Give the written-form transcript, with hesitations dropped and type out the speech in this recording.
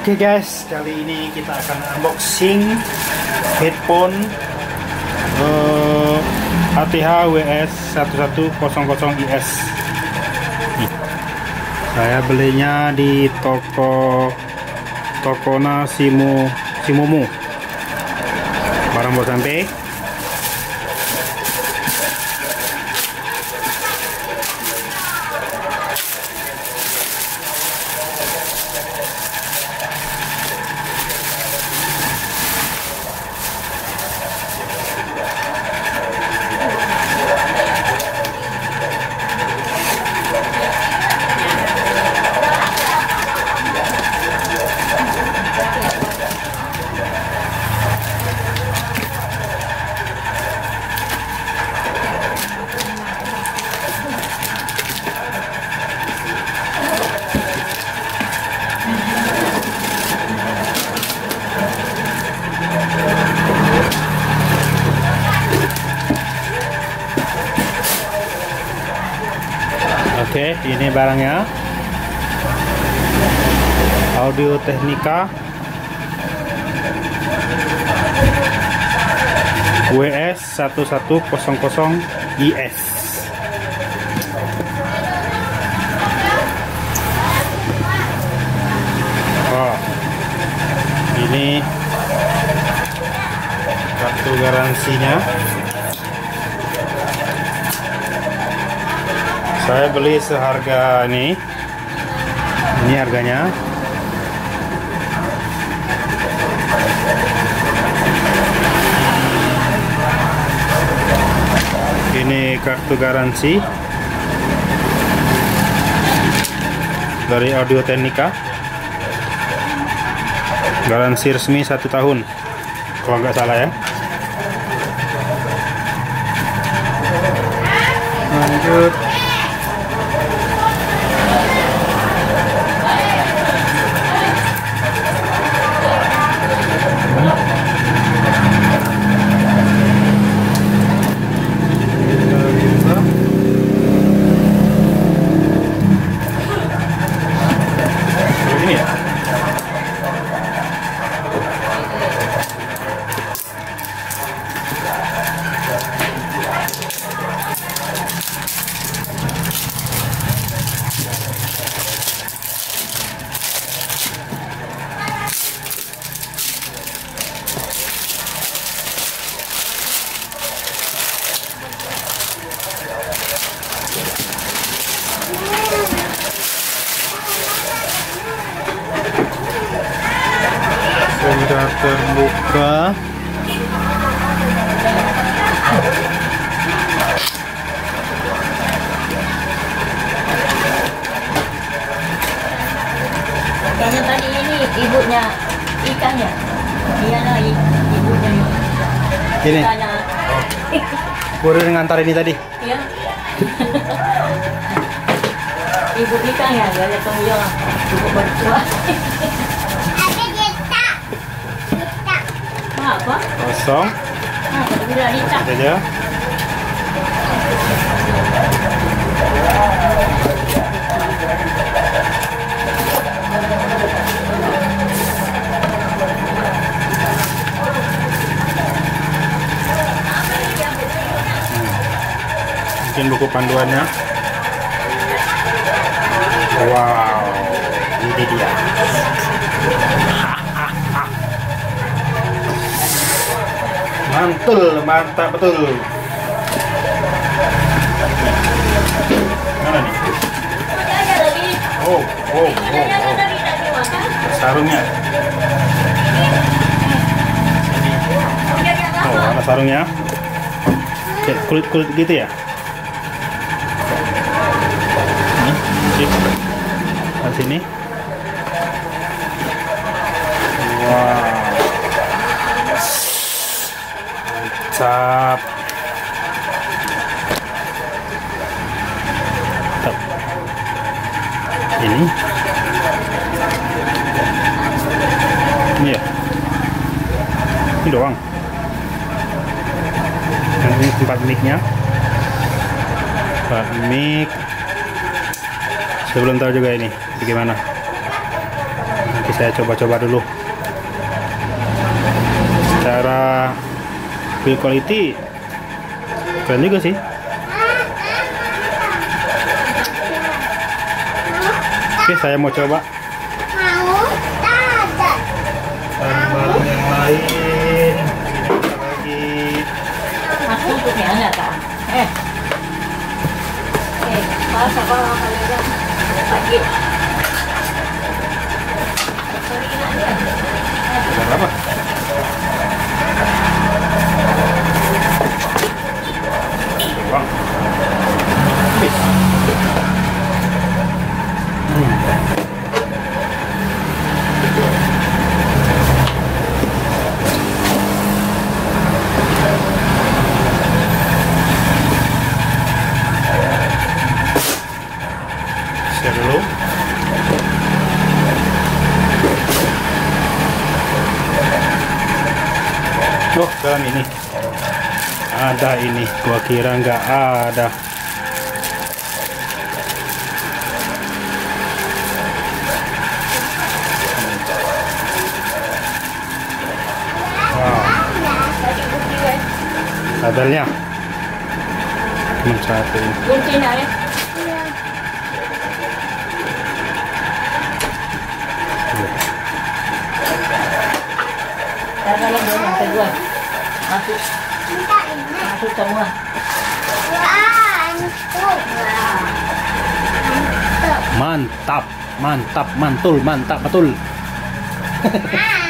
Oke guys, kali ini kita akan unboxing headphone ATH WS1100IS. Saya belinya di Tokona Shimomu. Barang baru sampai. Oke, ini barangnya. Audio Technica WS1100IS. Oh, ini kartu garansinya. Saya beli seharga ini harganya. Ini kartu garansi dari Audio Technica, garansi resmi 1 tahun kalau nggak salah ya. Lanjut. Sudah terbuka. Kayaknya tadi ini ibunya ikannya. Iya lah, ibunya Ini. ikannya. Kurir ngantar ini tadi. Iya. Ibu ikan ya, dia lihat ya. Ibu bertua. Apa? Kosong. Udah dicap. Aja. Mungkin buku panduannya. Wow, ini dia. Mantul, mantap betul. Mana nih? Oh. Sarungnya. Oh, ada sarungnya. Kayak kulit-kulit gitu ya. Di sini. Wow. Mantap. Ini ya, ini doang. Ini tempat mic-nya. Tempat mic. Saya belum tahu juga ini bagaimana. Nanti saya coba-coba dulu. Secara build quality keren juga sih. Oke, saya mau coba barang yang lain. Lagi Masuk tutupnya enggak tak? Kalau siapa orang kalian pagi. barang apa? Coba. Share dulu. Oh, dalam ini ada ini. Gua kira nggak ada. Wow, kabelnya cuma satu ini. Kunci nak ya? Dalam dua lantai dua. Masuk. Masuk semua. Mantap, mantap, mantul, mantap, betul.